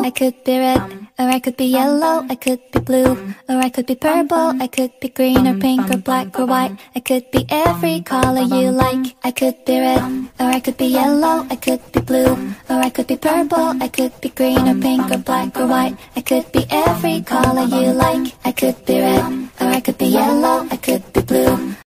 I could be red, or I could be yellow, I could be blue, or I could be purple, I could be green or pink or black or white. I could be every color you like. I could be red, or I could be yellow, I could be blue, or I could be purple, I could be green or pink or black or white. I could be every color you like. I could be red, or I could be yellow, I could be blue,